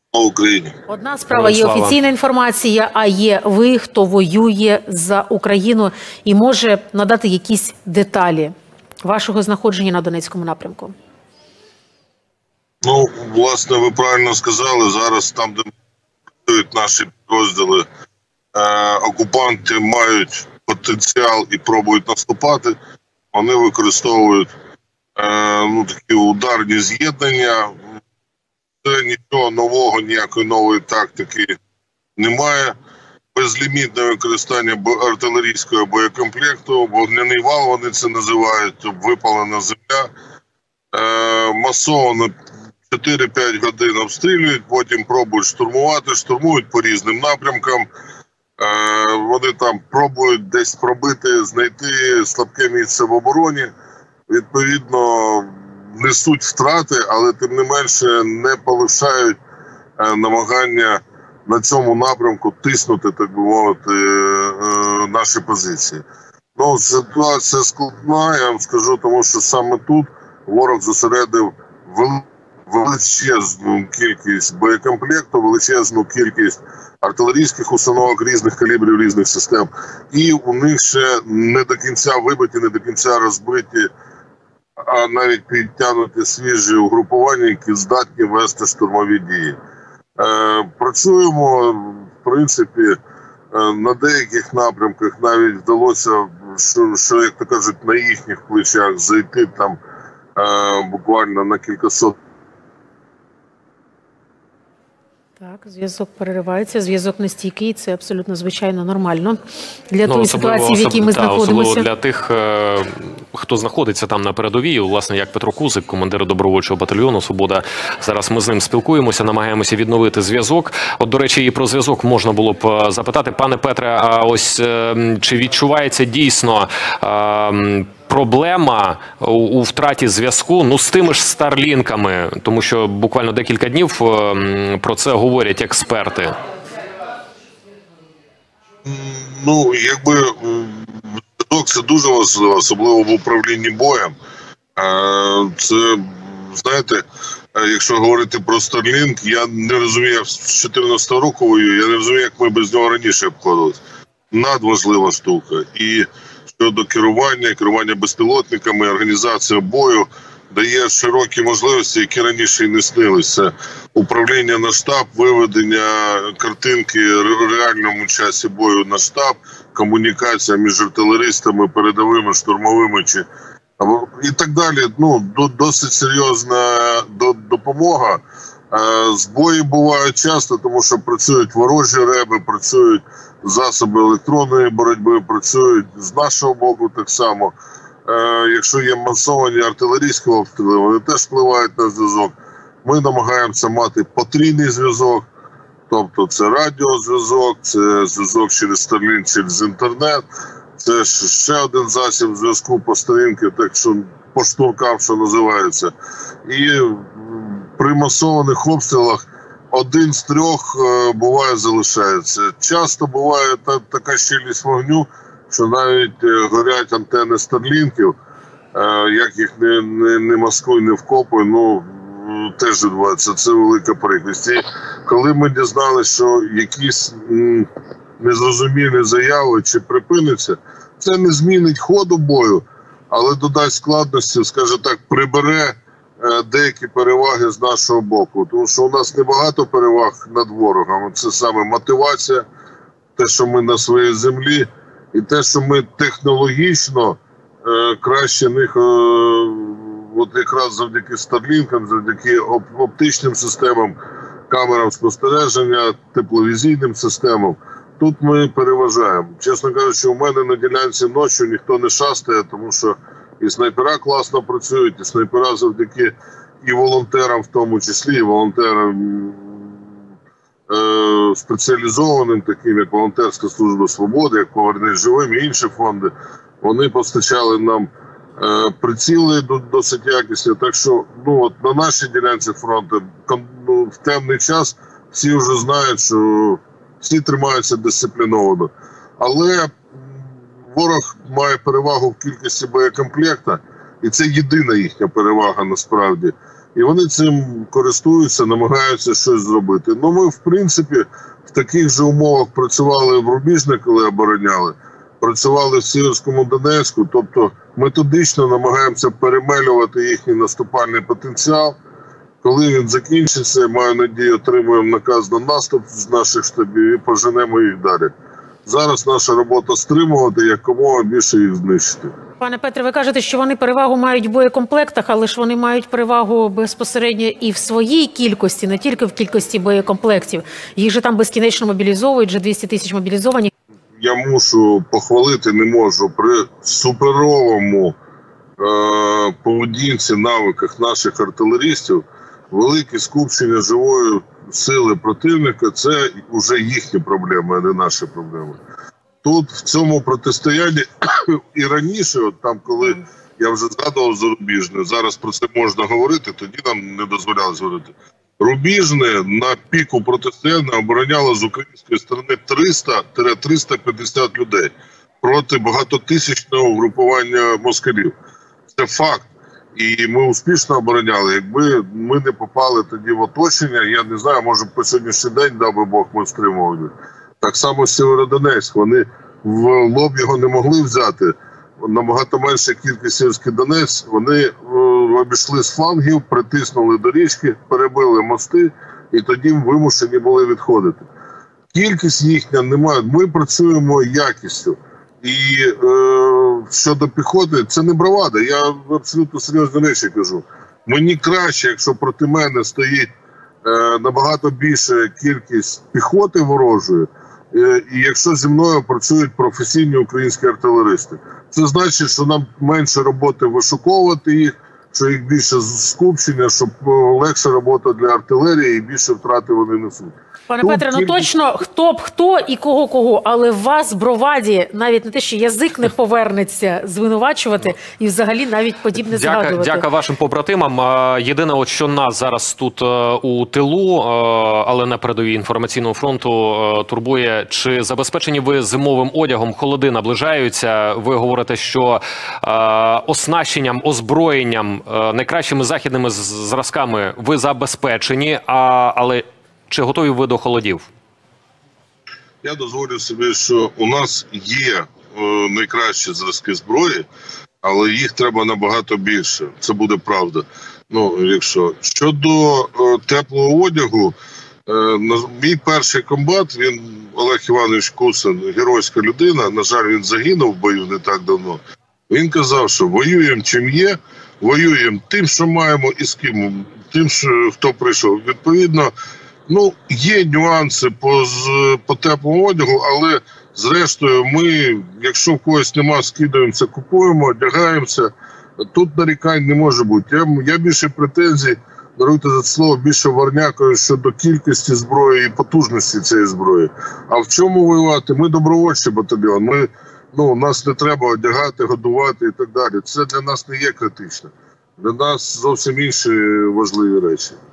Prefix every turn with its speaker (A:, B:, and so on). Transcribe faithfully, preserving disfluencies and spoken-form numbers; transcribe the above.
A: Україні.
B: Одна справа є офіційна інформація, а є ви, хто воює за Україну і може надати якісь деталі вашого знаходження на Донецькому напрямку.
A: Ну, власне, ви правильно сказали, зараз там, де працюють наші підрозділи, е, окупанти мають потенціал і пробують наступати. Вони використовують е, ну, такі ударні з'єднання. Це нічого нового, ніякої нової тактики немає. Безлімітне використання артилерійського боєкомплекту, вогняний вал вони це називають, випалена земля. Е, масово чотири-п'ять годин обстрілюють, потім пробують штурмувати, штурмують по різним напрямкам. Е, вони там пробують десь пробити, знайти слабке місце в обороні. Відповідно, несуть втрати, але тим не менше не полишають е, намагання на цьому напрямку тиснути, так би мовити, е, е, наші позиції. Ну, ситуація складна, я вам скажу, тому що саме тут ворог зосередив величезну кількість боєкомплекту, величезну кількість артилерійських установок різних калібрів, різних систем. І у них ще не до кінця вибиті, не до кінця розбиті, а навіть підтягнуті свіжі угрупування, які здатні вести штурмові дії. Е, працюємо, в принципі, е, на деяких напрямках навіть вдалося, що, що, як то кажуть, на їхніх плечах зайти там е, буквально на кількасот.
B: Так, зв'язок переривається, зв'язок нестійкий, це абсолютно звичайно нормально для ну, тої ситуації, в якій ми та, знаходимося.
C: Особливо для тих, е, хто знаходиться там на передовій, власне, як Петро Кузик, командир добровольчого батальйону «Свобода». Зараз ми з ним спілкуємося, намагаємося відновити зв'язок. От, до речі, і про зв'язок можна було б запитати. Пане Петре, а ось е, чи відчувається дійсно е, проблема у втраті зв'язку, ну, з тими ж старлінками, тому що буквально декілька днів про це говорять експерти?
A: Ну, якби зв'язок це дуже важливо, особливо в управлінні боєм. Це, знаєте, якщо говорити про Starlink, я не розумію, я з чотирнадцятого року воюю, я не розумію, як ми без нього раніше обходилися. Надважлива штука. І щодо керування, керування безпілотниками, організація бою дає широкі можливості, які раніше і не снилися. Управління на штаб, виведення картинки в реальному часі бою на штаб, комунікація між артилеристами, передовими, штурмовими чи і так далі. Ну, досить серйозна допомога. Збої бувають часто, тому що працюють ворожі реби, працюють засоби електронної боротьби, працюють з нашого боку так само. Якщо є масовані артилерійські обстріли, вони теж впливають на зв'язок. Ми намагаємося мати потрійний зв'язок, тобто це радіозв'язок, це зв'язок через Starlink, через інтернет, це ще один засіб зв'язку по сторінки, так що по шнуркам, що називається. І при масованих обстрілах один з трьох е, буває залишається. Часто буває та, така щільність вогню, що навіть е, горять антени старлінків, е, як їх не, не, не маскуй, не вкопуй, ну теж відбувається. Це велика прикрість. І коли ми дізналися, що якісь м, незрозумілі заяви чи припиниться, це не змінить ходу бою, але додасть складності, скажімо так, прибере деякі переваги з нашого боку. Тому що у нас небагато переваг над ворогом. Це саме мотивація, те, що ми на своїй землі, і те, що ми технологічно е, краще них, е, от якраз завдяки Старлінкам, завдяки оп оптичним системам, камерам спостереження, тепловізійним системам, тут ми переважаємо. Чесно кажучи, у мене на ділянці ночі ніхто не шастає, тому що і снайпера класно працюють, і снайпера завдяки і волонтерам в тому числі, і волонтерам е, спеціалізованим, таким як Волонтерська служба свободи, як «Повернись живим» і інші фонди, вони постачали нам е, приціли досить якісні. Так що ну, от на нашій ділянці фронту ну, в темний час всі вже знають, що всі тримаються дисципліновано. Але ворог має перевагу в кількості боєкомплекта, і це єдина їхня перевага насправді. І вони цим користуються, намагаються щось зробити. Ну ми, в принципі, в таких же умовах працювали в Рубіжне, коли обороняли, працювали в Сіверському Донецьку, тобто методично намагаємося перемелювати їхній наступальний потенціал. Коли він закінчиться, маю надію, отримуємо наказ на наступ з наших штабів і поженемо їх далі. Зараз наша робота стримувати, якомога більше їх знищити.
B: Пане Петре, ви кажете, що вони перевагу мають в боєкомплектах, але ж вони мають перевагу безпосередньо і в своїй кількості, не тільки в кількості боєкомплектів. Їх же там безкінечно мобілізовують, вже двісті тисяч мобілізовані.
A: Я мушу похвалити, не можу, при суперовому е- поведінці, навиках наших артилерістів, велике скупчення живої сили противника – це вже їхні проблеми, а не наші проблеми. Тут в цьому протистоянні і раніше, от там, коли я вже згадував за Рубіжне, зараз про це можна говорити, тоді нам не дозволялось говорити. Рубіжне на піку протистояння обороняло з української сторони триста - триста п'ятдесят людей проти багатотисячного групування москалів. Це факт. І ми успішно обороняли. Якби ми не попали тоді в оточення, я не знаю, може по сьогоднішній день, дай би Бог, ми стримували. Так само Сєвєродонецьк. Вони в лоб його не могли взяти. Набагато менша кількість Сєвєрський Донець. Вони обійшли з флангів, притиснули до річки, перебили мости і тоді вимушені були відходити. Кількість їхня немає. Ми працюємо якістю. І е, щодо піхоти, це не бравада, я абсолютно серйозні речі кажу. Мені краще, якщо проти мене стоїть е, набагато більша кількість піхоти ворожої, е, і якщо зі мною працюють професійні українські артилеристи. Це значить, що нам менше роботи вишуковувати їх, що їх більше скупчення, щоб легша робота для артилерії і більше втрати вони несуть.
B: Пане Тут Петре, ну тільки... точно хто б хто і кого кого, але вас, броваді, навіть не те, що язик не повернеться звинувачувати і взагалі навіть подібне
C: дяка,
B: згадувати.
C: Дяка вашим побратимам. Єдине, от що нас зараз тут у тилу, але на передовій інформаційного фронту турбує, чи забезпечені ви зимовим одягом, холоди наближаються. Ви говорите, що оснащенням, озброєнням, найкращими західними зразками ви забезпечені, а, але чи готові ви до холодів?
A: Я дозволю собі, що у нас є е, найкращі зразки зброї, але їх треба набагато більше. Це буде правда. Ну, якщо щодо е, теплого одягу, е, мій перший комбат, він Олег Іванович Куцин, геройська людина. На жаль, він загинув в бою не так давно. Він казав, що воюємо чим є, воюємо тим, що маємо, і з ким, тим, що, хто прийшов. Відповідно, ну, є нюанси по, по теплому одягу, але зрештою ми, якщо в когось нема, скидаємося, купуємо, одягаємося. Тут нарікань не може бути. Я, я більше претензій, даруйте за слово, більше варнякою щодо кількості зброї і потужності цієї зброї. А в чому воювати? Ми добровольчий батальйон. Ми, ну, нас не треба одягати, годувати і так далі. Це для нас не є критично. Для нас зовсім інші важливі речі.